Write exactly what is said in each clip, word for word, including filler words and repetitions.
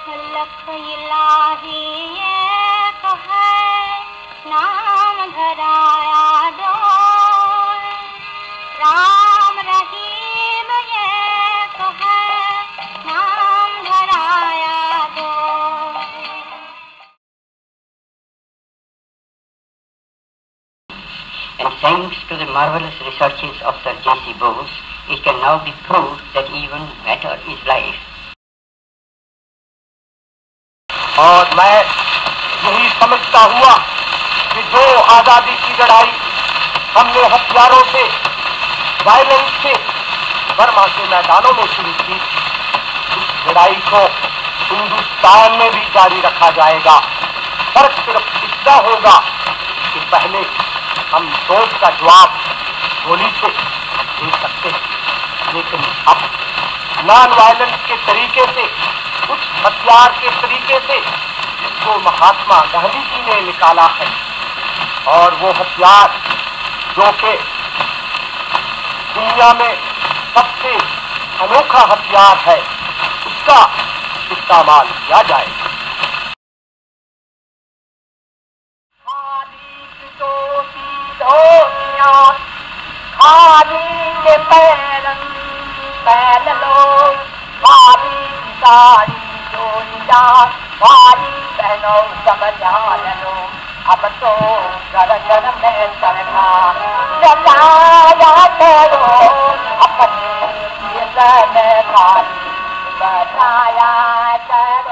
लख इलाही ये तो है नाम धराया दो राम रहीम ये तो है नाम धराया दो। And thanks to the marvelous researches of Sir J C Bose, it can now be proved that even matter is life. और मैं यही समझता हुआ कि जो आज़ादी की लड़ाई हमने हथियारों से, वायलेंस से बर्मा के मैदानों में शुरू की, उस लड़ाई को हिंदुस्तान में भी जारी रखा जाएगा। फर्क सिर्फ इतना होगा कि पहले हम सोच का जवाब गोली से दे सकते हैं, लेकिन अब नॉन वायलेंस के तरीके से, कुछ हथियार के तरीके से, जिसको महात्मा गांधी जी ने निकाला है, और वो हथियार जो कि दुनिया में सबसे अनोखा हथियार है, उसका इस्तेमाल किया जाए। खादी के पैरन पहन लो, खादी साड़ी चोलिया भाई बहनों सब जान लो, अब तो घर घर में चढ़ा जलाया करो अपने भाई बताया करो।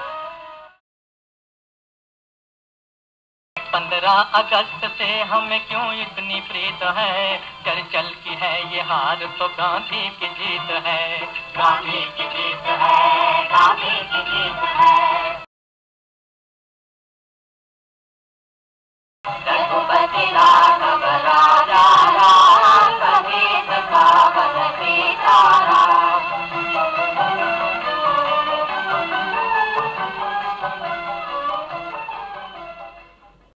पंद्रह अगस्त से हमें क्यों इतनी प्रीत है, चल चल की है ये हार तो गांधी की जीत है, गांधी की जीत है, गांधी की जीत है। रघुपति